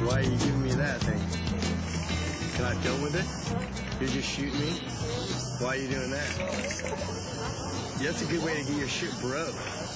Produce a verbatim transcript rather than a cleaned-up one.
Why are you giving me that thing? Can I film with it? You're just shooting me? Why are you doing that? That's a good way to get your shit broke.